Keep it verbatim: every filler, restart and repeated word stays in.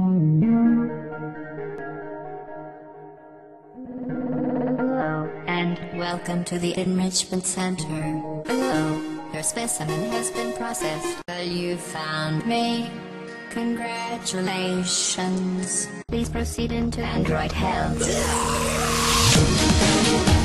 Hello, and welcome to the Enrichment Center. Hello, your specimen has been processed. You found me. Congratulations. Please proceed into Android Health.